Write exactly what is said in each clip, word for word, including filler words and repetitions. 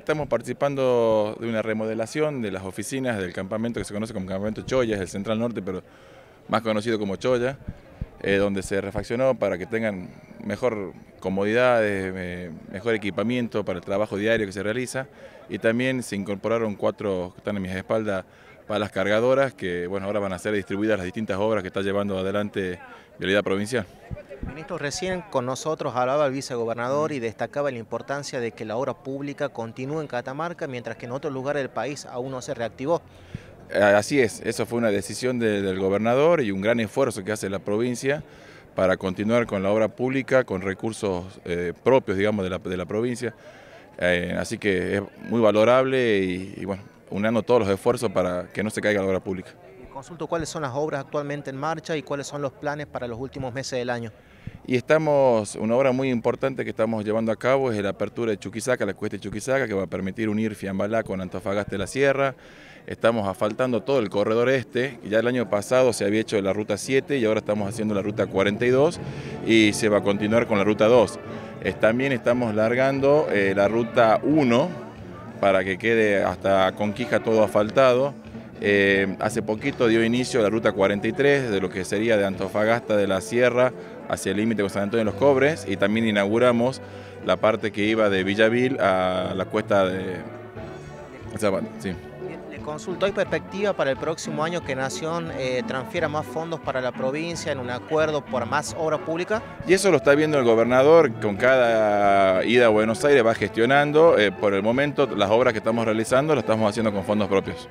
Estamos participando de una remodelación de las oficinas del campamento que se conoce como Campamento Choya, es el Central Norte, pero más conocido como Choya, eh, donde se refaccionó para que tengan mejor comodidad, eh, mejor equipamiento para el trabajo diario que se realiza, y también se incorporaron cuatro que están en mis espaldas para las cargadoras, que bueno, ahora van a ser distribuidas las distintas obras que está llevando adelante Vialidad Provincial. Ministro, recién con nosotros hablaba el vicegobernador y destacaba la importancia de que la obra pública continúe en Catamarca, mientras que en otros lugares del país aún no se reactivó. Así es, eso fue una decisión de, del gobernador y un gran esfuerzo que hace la provincia para continuar con la obra pública con recursos eh, propios, digamos, de la, de la provincia. Eh, así que es muy valorable y, y bueno, unando todos los esfuerzos para que no se caiga la obra pública. Consulto cuáles son las obras actualmente en marcha y cuáles son los planes para los últimos meses del año. Y estamos, una obra muy importante que estamos llevando a cabo es la apertura de Chuquisaca, la cuesta de Chuquisaca, que va a permitir unir Fiambalá con Antofagasta de la Sierra. Estamos asfaltando todo el corredor este, ya el año pasado se había hecho la ruta siete y ahora estamos haciendo la ruta cuarenta y dos y se va a continuar con la ruta dos. Es, también estamos largando eh, la ruta uno para que quede hasta Conquija todo asfaltado. Eh, hace poquito dio inicio a la ruta cuarenta y tres, de lo que sería de Antofagasta de la Sierra hacia el límite con San Antonio de los Cobres, y también inauguramos la parte que iba de Villavil a la cuesta de... Sí. Le consulto, ¿hay perspectiva para el próximo año que Nación eh, transfiera más fondos para la provincia en un acuerdo por más obra pública? Y eso lo está viendo el gobernador, con cada ida a Buenos Aires va gestionando. Eh, por el momento las obras que estamos realizando las estamos haciendo con fondos propios.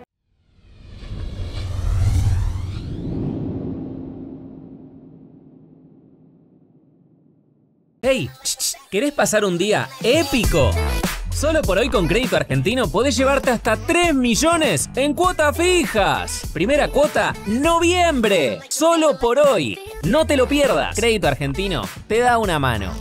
Hey, ¿querés pasar un día épico? Solo por hoy con Crédito Argentino podés llevarte hasta tres millones en cuotas fijas. Primera cuota, noviembre. Solo por hoy. No te lo pierdas. Crédito Argentino te da una mano.